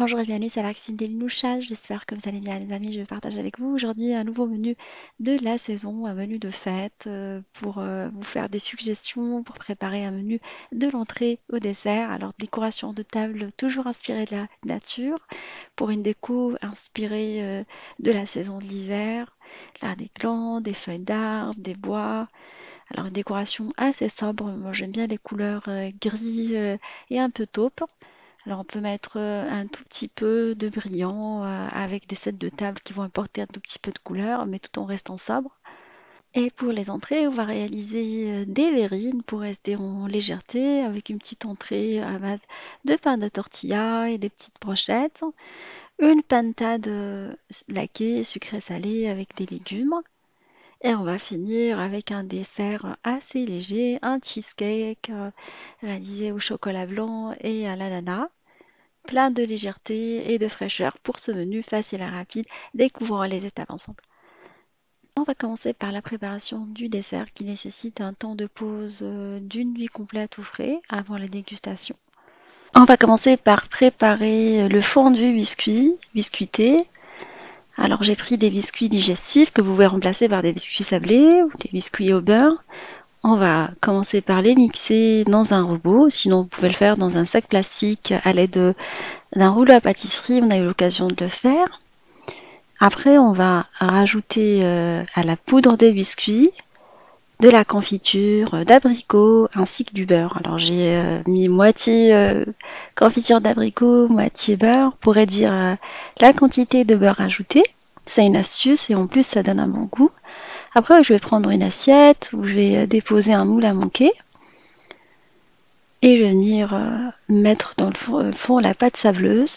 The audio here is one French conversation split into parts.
Bonjour et bienvenue, c'est Alexine Delinoucha. J'espère que vous allez bien, les amis. Je partage avec vous aujourd'hui un nouveau menu de la saison, un menu de fête pour vous faire des suggestions pour préparer un menu de l'entrée au dessert. Alors, décoration de table toujours inspirée de la nature pour une déco inspirée de la saison de l'hiver. Là, des glands, des feuilles d'arbre, des bois. Alors, une décoration assez sobre. Moi, j'aime bien les couleurs gris et un peu taupe. Alors on peut mettre un tout petit peu de brillant avec des sets de table qui vont apporter un tout petit peu de couleur, mais tout en restant sobre. Et pour les entrées, on va réaliser des verrines pour rester en légèreté avec une petite entrée à base de pain de tortilla et des petites brochettes. Une pintade laquée, sucrée salée avec des légumes. Et on va finir avec un dessert assez léger, un cheesecake réalisé au chocolat blanc et à l'ananas. Plein de légèreté et de fraîcheur pour ce menu facile et rapide. Découvrons les étapes ensemble. On va commencer par la préparation du dessert qui nécessite un temps de pause d'une nuit complète au frais avant la dégustation. On va commencer par préparer le fondu biscuité. Alors j'ai pris des biscuits digestifs que vous pouvez remplacer par des biscuits sablés ou des biscuits au beurre. On va commencer par les mixer dans un robot, sinon vous pouvez le faire dans un sac plastique à l'aide d'un rouleau à pâtisserie, on a eu l'occasion de le faire. Après, on va rajouter à la poudre de biscuits de la confiture d'abricot ainsi que du beurre. Alors j'ai mis moitié confiture d'abricot, moitié beurre pour réduire la quantité de beurre ajoutée. C'est une astuce et en plus ça donne un bon goût. Après, je vais prendre une assiette où je vais déposer un moule à manquer et je vais venir mettre dans le fond la pâte sableuse.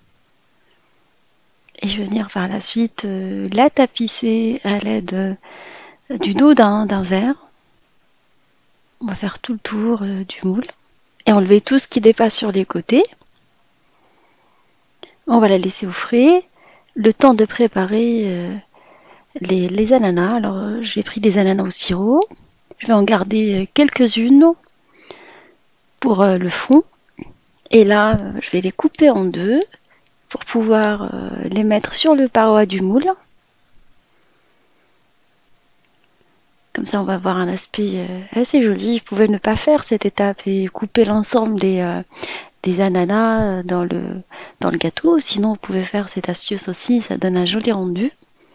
Et je vais venir par la suite la tapisser à l'aide du dos d'un verre. On va faire tout le tour du moule et enlever tout ce qui dépasse sur les côtés. On va la laisser au frais. Le temps de préparer les ananas. Alors j'ai pris des ananas au sirop. Je vais en garder quelques-unes pour le fond. Et là, je vais les couper en deux pour pouvoir les mettre sur le paroi du moule. Comme ça, on va avoir un aspect assez joli. Je pouvais ne pas faire cette étape et couper l'ensemble des ananas dans le gâteau. Sinon, vous pouvez faire cette astuce aussi. Ça donne un joli rendu.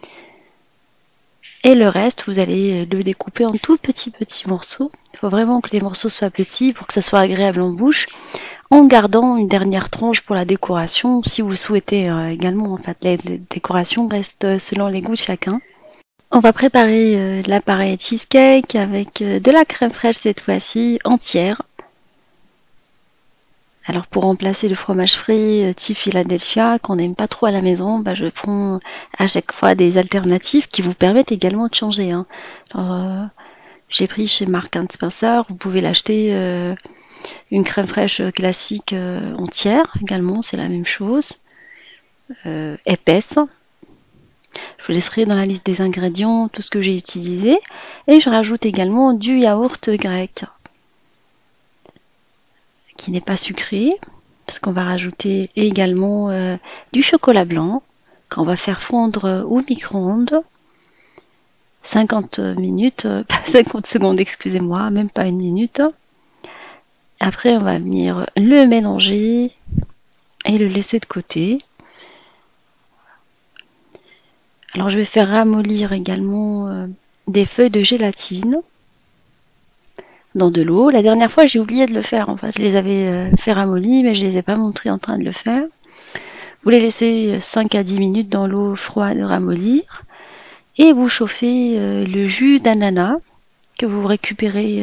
Et le reste, vous allez le découper en tout petits morceaux. Il faut vraiment que les morceaux soient petits pour que ça soit agréable en bouche. En gardant une dernière tranche pour la décoration. Si vous souhaitez également, en fait, les décorations restent selon les goûts de chacun. On va préparer l'appareil cheesecake avec de la crème fraîche cette fois-ci, entière. Alors pour remplacer le fromage frit type Philadelphia qu'on n'aime pas trop à la maison, je prends à chaque fois des alternatives qui vous permettent également de changer. Alors, j'ai pris chez Marks & Spencer, vous pouvez l'acheter une crème fraîche classique entière également, c'est la même chose, épaisse. Je vous laisserai dans la liste des ingrédients tout ce que j'ai utilisé. Et je rajoute également du yaourt grec, qui n'est pas sucré, parce qu'on va rajouter également du chocolat blanc, qu'on va faire fondre au micro-ondes. 50 minutes, pas 50 secondes, excusez-moi, même pas une minute. Après, on va venir le mélanger et le laisser de côté. Alors je vais faire ramollir également des feuilles de gélatine dans de l'eau. La dernière fois j'ai oublié de le faire, en fait je les avais fait ramollir mais je les ai pas montré en train de le faire. Vous les laissez 5 à 10 minutes dans l'eau froide ramollir et vous chauffez le jus d'ananas que vous récupérez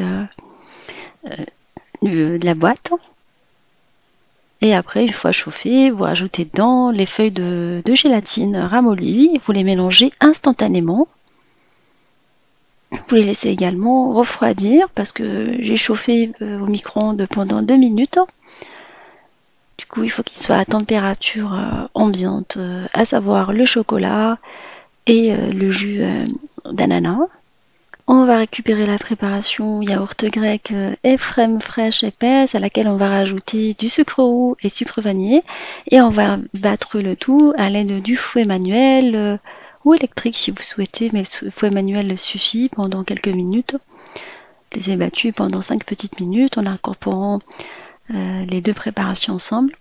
de la boîte. Et après, une fois chauffé, vous rajoutez dedans les feuilles de gélatine ramollies, vous les mélangez instantanément. Vous les laissez également refroidir parce que j'ai chauffé au micro-ondes pendant 2 minutes. Du coup, il faut qu'il soit à température ambiante, à savoir le chocolat et le jus d'ananas. On va récupérer la préparation yaourt grec et crème fraîche épaisse à laquelle on va rajouter du sucre roux et sucre vanillé et on va battre le tout à l'aide du fouet manuel ou électrique si vous souhaitez, mais le fouet manuel suffit pendant quelques minutes. Je les ai battus pendant 5 petites minutes en incorporant les deux préparations ensemble.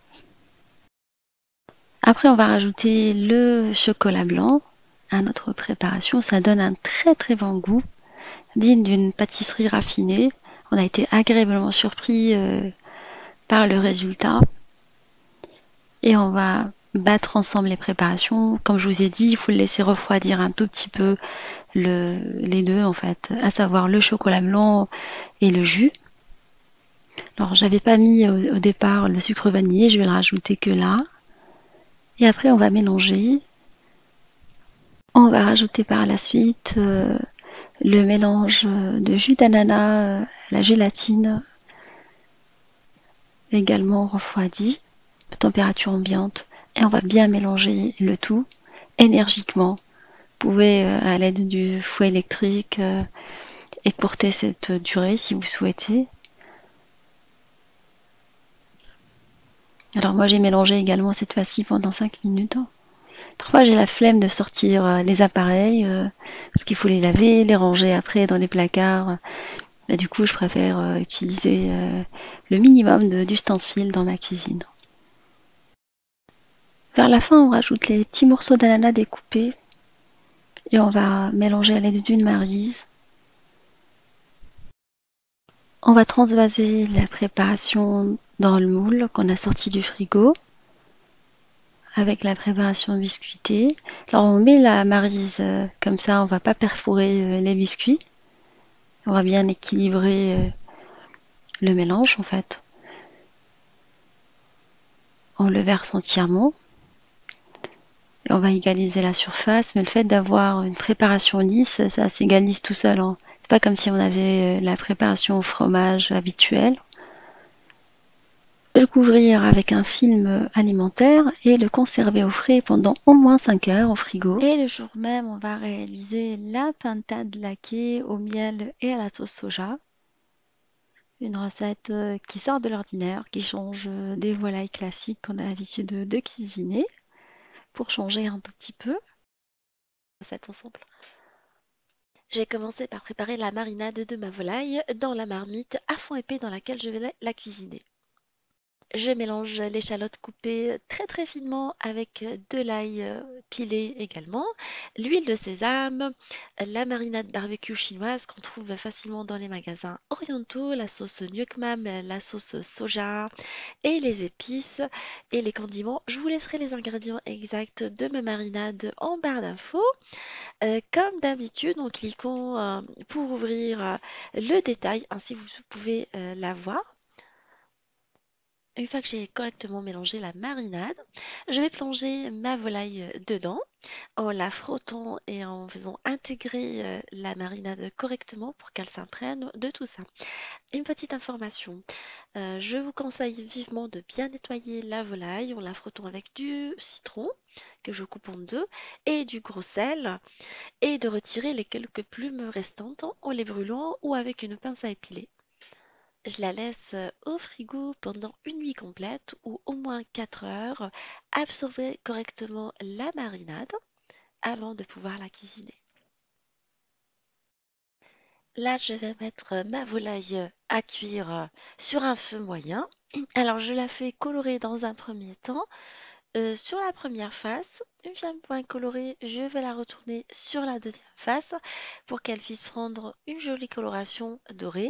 Après, on va rajouter le chocolat blanc à notre préparation. Ça donne un très très bon goût, digne d'une pâtisserie raffinée. On a été agréablement surpris par le résultat. Et on va battre ensemble les préparations. Comme je vous ai dit, il faut le laisser refroidir un tout petit peu les deux en fait, à savoir le chocolat blanc et le jus. Alors j'avais pas mis au départ le sucre vanillé, je vais le rajouter que là. Et après on va mélanger. On va rajouter par la suite le mélange de jus d'ananas, la gélatine également refroidie, température ambiante, et on va bien mélanger le tout énergiquement. Vous pouvez à l'aide du fouet électrique écourter cette durée si vous souhaitez. Alors moi j'ai mélangé également cette fois-ci pendant 5 minutes. Parfois j'ai la flemme de sortir les appareils parce qu'il faut les laver, les ranger après dans les placards. Et du coup je préfère utiliser le minimum d'ustensiles dans ma cuisine. Vers la fin on rajoute les petits morceaux d'ananas découpés et on va mélanger à l'aide d'une maryse. On va transvaser la préparation dans le moule qu'on a sorti du frigo avec la préparation biscuitée. Alors on met la maryse comme ça, on va pas perforer les biscuits. On va bien équilibrer le mélange en fait. On le verse entièrement. Et on va égaliser la surface, mais le fait d'avoir une préparation lisse, ça s'égalise tout seul. Hein. C'est pas comme si on avait la préparation au fromage habituelle. Le couvrir avec un film alimentaire et le conserver au frais pendant au moins 5 heures au frigo. Et le jour même, on va réaliser la pintade laquée au miel et à la sauce soja. Une recette qui sort de l'ordinaire, qui change des volailles classiques qu'on a l'habitude de cuisiner pour changer un tout petit peu. Recette ensemble. J'ai commencé par préparer la marinade de ma volaille dans la marmite à fond épais dans laquelle je vais la cuisiner. Je mélange l'échalote coupée très très finement avec de l'ail pilé également, l'huile de sésame, la marinade barbecue chinoise qu'on trouve facilement dans les magasins orientaux, la sauce nuoc mam, la sauce soja et les épices et les condiments. Je vous laisserai les ingrédients exacts de ma marinade en barre d'infos. Comme d'habitude, en cliquant pour ouvrir le détail, ainsi vous pouvez la voir. Une fois que j'ai correctement mélangé la marinade, je vais plonger ma volaille dedans en la frottant et en faisant intégrer la marinade correctement pour qu'elle s'imprègne de tout ça. Une petite information, je vous conseille vivement de bien nettoyer la volaille en la frottant avec du citron que je coupe en deux et du gros sel et de retirer les quelques plumes restantes en les brûlant ou avec une pince à épiler. Je la laisse au frigo pendant une nuit complète ou au moins 4 heures, absorber correctement la marinade avant de pouvoir la cuisiner. Là, je vais mettre ma volaille à cuire sur un feu moyen. Alors, je la fais colorer dans un premier temps sur la première face. Une fois bien colorée, je vais la retourner sur la deuxième face pour qu'elle puisse prendre une jolie coloration dorée.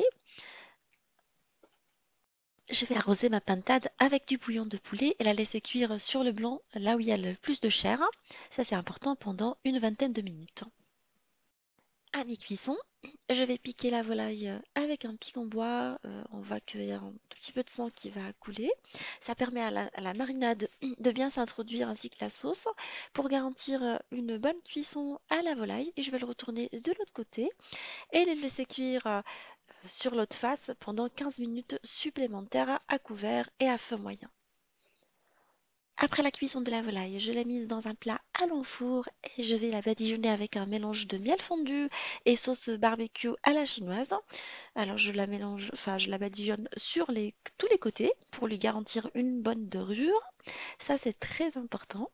Je vais arroser ma pintade avec du bouillon de poulet et la laisser cuire sur le blanc, là où il y a le plus de chair. Ça, c'est important pendant une vingtaine de minutes. À mi-cuisson, je vais piquer la volaille avec un pic en bois. On voit qu'il y a un tout petit peu de sang qui va couler. Ça permet à la marinade de bien s'introduire ainsi que la sauce pour garantir une bonne cuisson à la volaille. Et je vais le retourner de l'autre côté et le laisser cuire sur l'autre face pendant 15 minutes supplémentaires à couvert et à feu moyen. Après la cuisson de la volaille, je l'ai mise dans un plat à l'enfour et je vais la badigeonner avec un mélange de miel fondu et sauce barbecue à la chinoise. Alors je la mélange, enfin je la badigeonne sur tous les côtés pour lui garantir une bonne dorure. Ça c'est très important.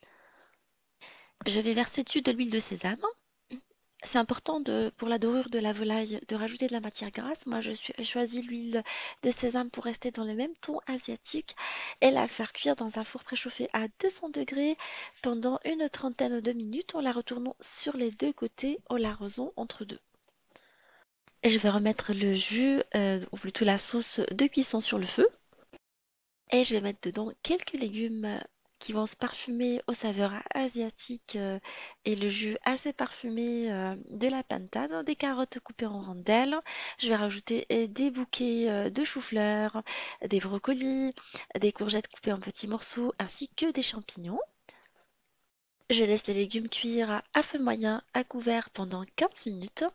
Je vais verser dessus de l'huile de sésame. C'est important pour la dorure de la volaille de rajouter de la matière grasse. Moi, choisi l'huile de sésame pour rester dans le même ton asiatique et la faire cuire dans un four préchauffé à 200 degrés pendant une trentaine de minutes en la retournant sur les deux côtés en l'arrosant entre deux. Et je vais remettre le jus, ou plutôt la sauce de cuisson sur le feu. Et je vais mettre dedans quelques légumes qui vont se parfumer aux saveurs asiatiques et le jus assez parfumé de la patate, des carottes coupées en rondelles. Je vais rajouter des bouquets de choux-fleurs, des brocolis, des courgettes coupées en petits morceaux ainsi que des champignons. Je laisse les légumes cuire à feu moyen à couvert pendant 15 minutes.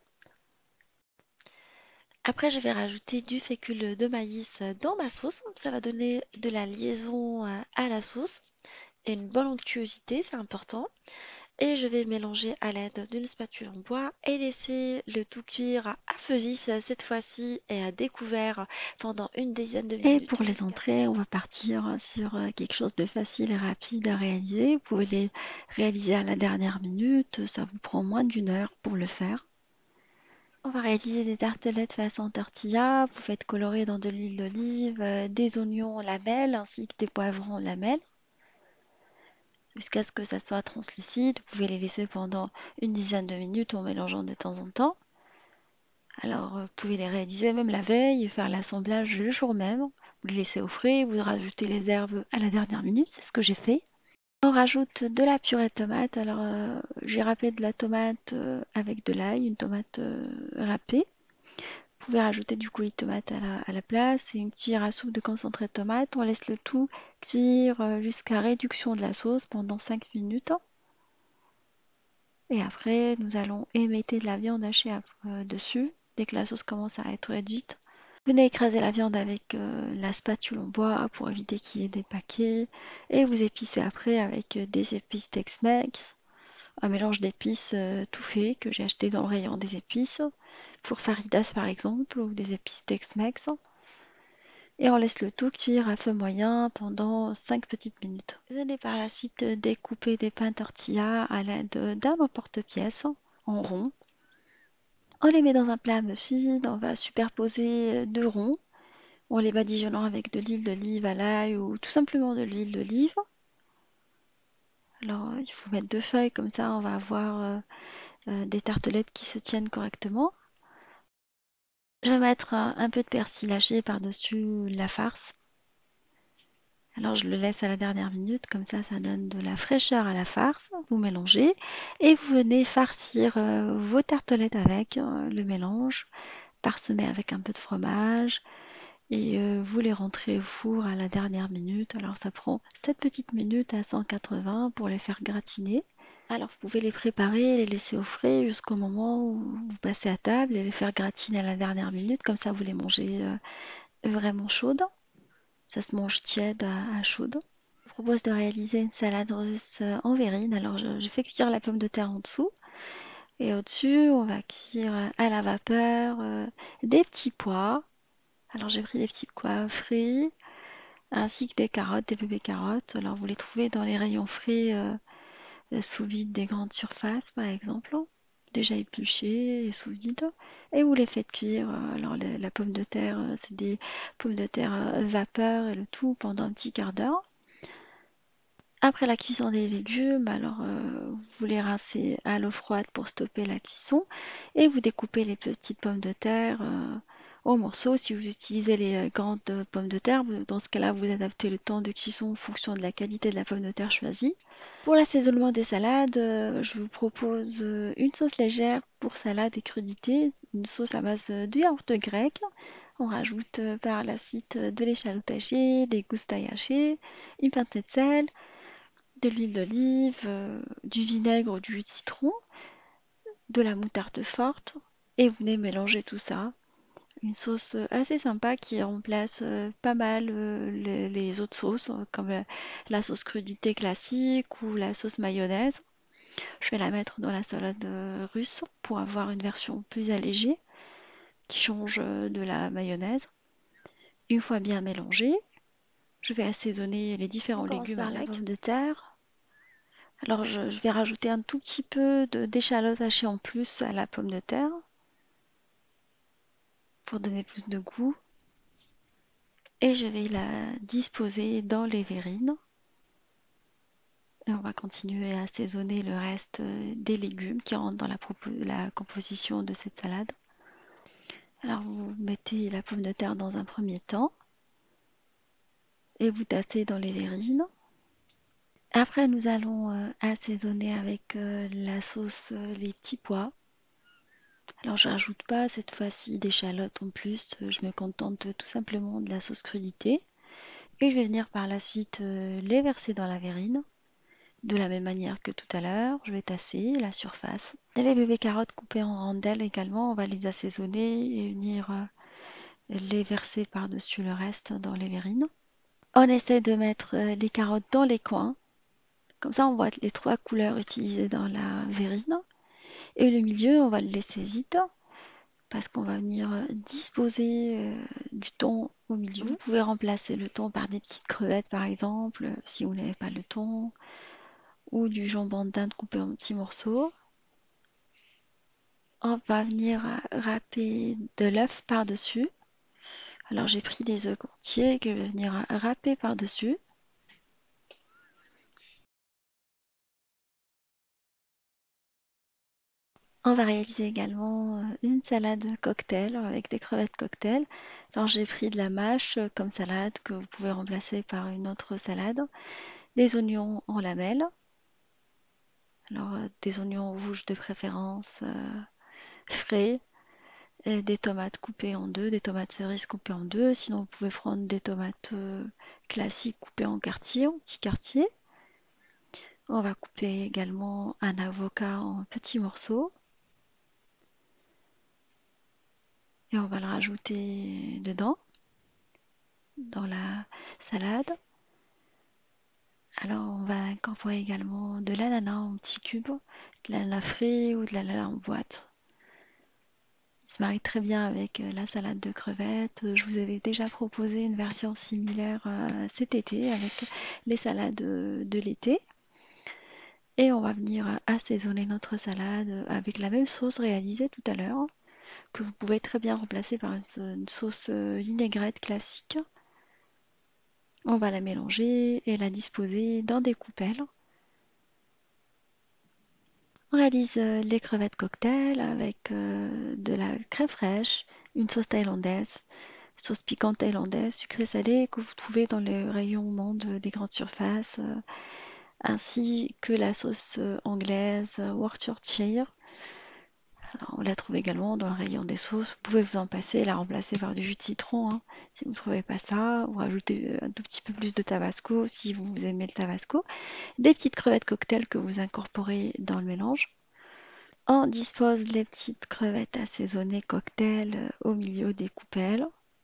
Après, je vais rajouter du fécule de maïs dans ma sauce. Ça va donner de la liaison à la sauce et une bonne onctuosité, c'est important. Et je vais mélanger à l'aide d'une spatule en bois et laisser le tout cuire à feu vif cette fois-ci et à découvert pendant une dizaine de minutes. Et pour les entrées, on va partir sur quelque chose de facile et rapide à réaliser. Vous pouvez les réaliser à la dernière minute, ça vous prend moins d'une heure pour le faire. On va réaliser des tartelettes façon tortilla. Vous faites colorer dans de l'huile d'olive, des oignons lamelles ainsi que des poivrons lamelles jusqu'à ce que ça soit translucide. Vous pouvez les laisser pendant une dizaine de minutes en mélangeant de temps en temps. Alors, vous pouvez les réaliser même la veille et faire l'assemblage le jour même. Vous les laissez au frais, vous rajoutez les herbes à la dernière minute, c'est ce que j'ai fait. On rajoute de la purée de tomate. Alors, j'ai râpé de la tomate avec de l'ail, une tomate râpée. Vous pouvez rajouter du coulis de tomate à la place et une cuillère à soupe de concentré de tomate. On laisse le tout cuire jusqu'à réduction de la sauce pendant 5 minutes. Et après, nous allons émettre de la viande hachée dessus dès que la sauce commence à être réduite. Venez écraser la viande avec la spatule en bois pour éviter qu'il y ait des paquets. Et vous épicez après avec des épices Tex-Mex, un mélange d'épices tout fait que j'ai acheté dans le rayon des épices, pour Faridas par exemple, ou des épices Tex-Mex. Et on laisse le tout cuire à feu moyen pendant 5 petites minutes. Venez par la suite découper des pains tortilla à l'aide d'un emporte-pièce en rond. On les met dans un plat à muffins, on va superposer deux ronds en les badigeonnant avec de l'huile d'olive à l'ail ou tout simplement de l'huile d'olive. Alors il faut mettre deux feuilles, comme ça on va avoir des tartelettes qui se tiennent correctement. Je vais mettre un peu de persil haché par-dessus la farce. Alors je le laisse à la dernière minute, comme ça donne de la fraîcheur à la farce. Vous mélangez et vous venez farcir vos tartelettes avec le mélange, parsemé avec un peu de fromage et vous les rentrez au four à la dernière minute. Alors ça prend 7 petites minutes à 180 pour les faire gratiner. Alors vous pouvez les préparer, les laisser au frais jusqu'au moment où vous passez à table et les faire gratiner à la dernière minute, comme ça vous les mangez vraiment chaudes. Ça se mange tiède à chaude. Je vous propose de réaliser une salade russe en verrine. Alors je fais cuire la pomme de terre en dessous et au-dessus on va cuire à la vapeur des petits pois. Alors j'ai pris des petits pois frits ainsi que des carottes, des bébés carottes. Alors vous les trouvez dans les rayons frais sous vide des grandes surfaces par exemple, déjà épluchées et sous vide. Et vous les faites cuire. Alors la pomme de terre, c'est des pommes de terre vapeur et le tout pendant un petit quart d'heure. Après la cuisson des légumes, alors vous les rincez à l'eau froide pour stopper la cuisson et vous découpez les petites pommes de terre en morceaux. Si vous utilisez les grandes pommes de terre, dans ce cas-là, vous adaptez le temps de cuisson en fonction de la qualité de la pomme de terre choisie. Pour l'assaisonnement des salades, je vous propose une sauce légère pour salade et crudité, une sauce à base de yaourt grec. On rajoute par la suite de l'échalote hachée, des gousses d'ail hachées, une pincée de sel, de l'huile d'olive, du vinaigre ou du jus de citron, de la moutarde forte et vous venez mélanger tout ça. Une sauce assez sympa qui remplace pas mal les autres sauces, comme la sauce crudité classique ou la sauce mayonnaise. Je vais la mettre dans la salade russe pour avoir une version plus allégée qui change de la mayonnaise. Une fois bien mélangé, je vais assaisonner les différents légumes avec la pomme de terre. Alors je vais rajouter un tout petit peu d'échalote hachée en plus à la pomme de terre pour donner plus de goût. Et je vais la disposer dans les verrines. Et on va continuer à assaisonner le reste des légumes qui rentrent dans la composition de cette salade. Alors vous mettez la pomme de terre dans un premier temps et vous tassez dans les verrines. Après nous allons assaisonner avec la sauce les petits pois. Alors je rajoute pas cette fois-ci d'échalotes en plus, je me contente tout simplement de la sauce crudité. Et je vais venir par la suite les verser dans la verrine. De la même manière que tout à l'heure, je vais tasser la surface. Et les bébés carottes coupées en rondelles également, on va les assaisonner et venir les verser par-dessus le reste dans les verrines. On essaie de mettre les carottes dans les coins. Comme ça, on voit les trois couleurs utilisées dans la verrine. Et le milieu, on va le laisser vide parce qu'on va venir disposer du thon au milieu. Vous pouvez remplacer le thon par des petites crevettes par exemple, si vous n'avez pas le thon, ou du jambon d'Inde coupé en petits morceaux. On va venir râper de l'œuf par-dessus. Alors j'ai pris des œufs entiers que je vais venir râper par-dessus. On va réaliser également une salade cocktail avec des crevettes cocktail. Alors j'ai pris de la mâche comme salade que vous pouvez remplacer par une autre salade, des oignons en lamelles, alors des oignons rouges de préférence frais, et des tomates coupées en deux, des tomates cerises coupées en deux. Sinon vous pouvez prendre des tomates classiques coupées en quartiers, en petits quartiers. On va couper également un avocat en petits morceaux et on va le rajouter dedans, dans la salade. Alors on va incorporer également de l'ananas en petits cubes, de l'ananas frais ou de l'ananas en boîte. Il se marie très bien avec la salade de crevettes. Je vous avais déjà proposé une version similaire cet été avec les salades de l'été. Et on va venir assaisonner notre salade avec la même sauce réalisée tout à l'heure, que vous pouvez très bien remplacer par une sauce vinaigrette classique. On va la mélanger et la disposer dans des coupelles. On réalise les crevettes cocktail avec de la crème fraîche, une sauce thaïlandaise, sauce piquante thaïlandaise, sucrée salée que vous trouvez dans les rayons monde des grandes surfaces, ainsi que la sauce anglaise Worcestershire. Alors, on la trouve également dans le rayon des sauces. Vous pouvez vous en passer et la remplacer par du jus de citron, hein, si vous ne trouvez pas ça, ou rajouter un tout petit peu plus de tabasco si vous aimez le tabasco. Des petites crevettes cocktail que vous incorporez dans le mélange. On dispose les petites crevettes assaisonnées cocktail au milieu des coupelles.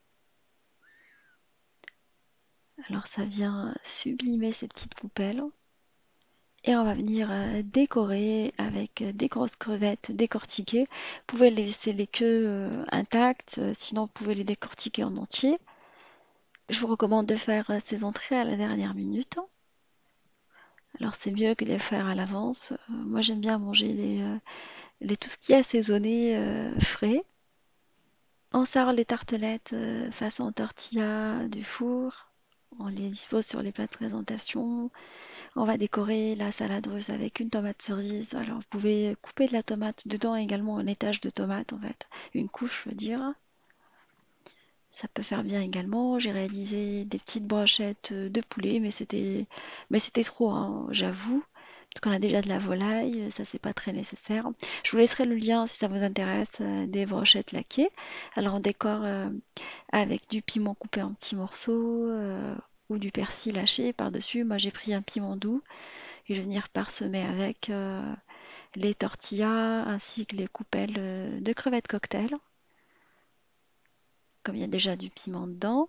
Alors ça vient sublimer ces petites coupelles. Et on va venir décorer avec des grosses crevettes décortiquées. Vous pouvez laisser les queues intactes, sinon vous pouvez les décortiquer en entier. Je vous recommande de faire ces entrées à la dernière minute. Alors c'est mieux que de les faire à l'avance. Moi j'aime bien manger tout ce qui est assaisonné frais. On sort les tartelettes façon tortilla du four. On les dispose sur les plats de présentation. On va décorer la salade russe avec une tomate cerise. Alors vous pouvez couper de la tomate dedans également un étage de tomate en fait, une couche je veux dire. Ça peut faire bien également. J'ai réalisé des petites brochettes de poulet, mais c'était trop, hein, j'avoue. Parce qu'on a déjà de la volaille, ça c'est pas très nécessaire. Je vous laisserai le lien si ça vous intéresse des brochettes laquées. Alors on décore avec du piment coupé en petits morceaux ou du persil haché par-dessus. Moi j'ai pris un piment doux et je vais venir parsemer avec les tortillas ainsi que les coupelles de crevettes cocktail. comme il y a déjà du piment dedans.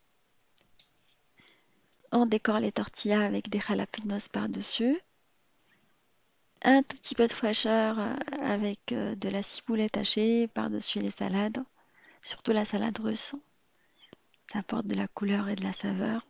On décore les tortillas avec des jalapenos par-dessus. Un tout petit peu de fraîcheur avec de la ciboulette hachée par-dessus les salades, surtout la salade russe. Ça apporte de la couleur et de la saveur.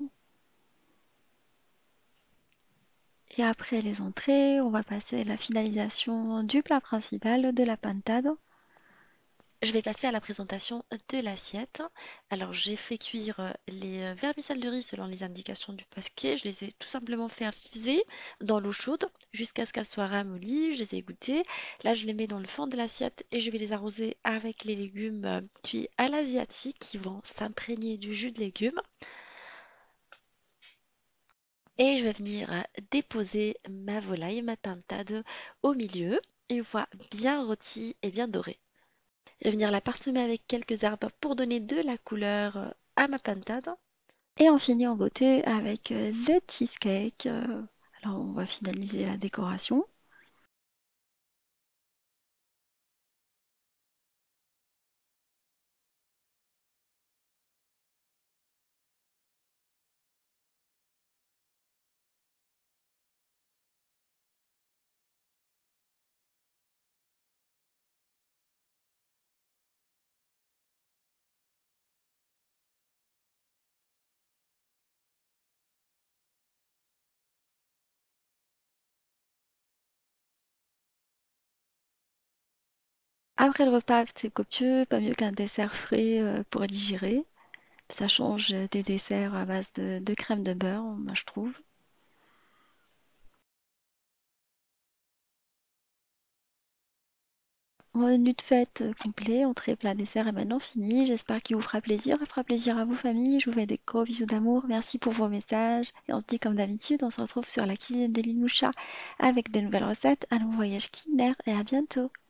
Et après les entrées, on va passer à la finalisation du plat principal de la pintade. Je vais passer à la présentation de l'assiette. Alors j'ai fait cuire les vermicelles de riz selon les indications du paquet. Je les ai tout simplement fait infuser dans l'eau chaude jusqu'à ce qu'elles soient ramollies. Je les ai égouttées. Là je les mets dans le fond de l'assiette et je vais les arroser avec les légumes cuits à l'asiatique qui vont s'imprégner du jus de légumes. Et je vais venir déposer ma volaille, ma pintade au milieu, une fois bien rôtie et bien dorée. Je vais venir la parsemer avec quelques herbes pour donner de la couleur à ma pintade. Et on finit en beauté avec le cheesecake. Alors on va finaliser la décoration. Après le repas, c'est copieux, pas mieux qu'un dessert frais pour digérer. Ça change des desserts à base de crème de beurre, moi je trouve. Menu de fête complet, entrée, plat, dessert est maintenant fini. J'espère qu'il vous fera plaisir. Il fera plaisir à vous, famille. Je vous fais des gros bisous d'amour. Merci pour vos messages. Et on se dit comme d'habitude, on se retrouve sur la cuisine de Linoucha avec des nouvelles recettes. Un nouveau voyage culinaire et à bientôt.